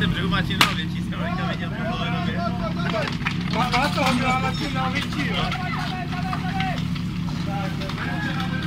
Jsem břehu má čím dál větší, jsem teďka viděl po dlouhé době. Má toho Milana čím dál větší, jo?